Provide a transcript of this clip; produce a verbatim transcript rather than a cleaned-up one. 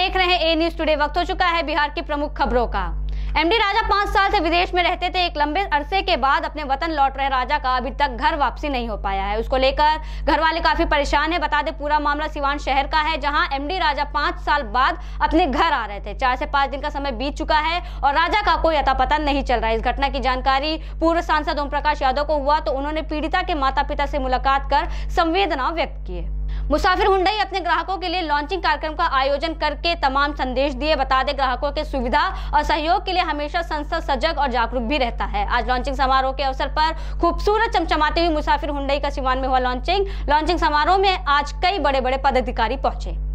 देख रहे हैं ए न्यूज टुडे। वक्त हो चुका है बिहार की प्रमुख खबरों का। एमडी राजा पांच साल से विदेश में रहते थे। एक लंबे अरसे के बाद अपने वतन लौट रहे राजा का अभी तक घर वापसी नहीं हो पाया है। उसको लेकर घर वाले काफी परेशान है। बता दें, पूरा मामला सिवान शहर का है, जहां एमडी राजा पांच साल बाद अपने घर आ रहे थे। चार से पांच दिन का समय बीत चुका है और राजा का कोई अता पता नहीं चल रहा है। इस घटना की जानकारी पूर्व सांसद ओम प्रकाश यादव को हुआ तो उन्होंने पीड़िता के माता पिता से मुलाकात कर संवेदना व्यक्त की। मुसाफिर हुंडई अपने ग्राहकों के लिए लॉन्चिंग कार्यक्रम का आयोजन करके तमाम संदेश दिए। बता दें, ग्राहकों के सुविधा और सहयोग के लिए हमेशा संस्था सजग और जागरूक भी रहता है। आज लॉन्चिंग समारोह के अवसर पर खूबसूरत चमचमाती हुई मुसाफिर हुंडई का सिवान में हुआ लॉन्चिंग। लॉन्चिंग समारोह में आज कई बड़े बड़े पदाधिकारी पहुंचे।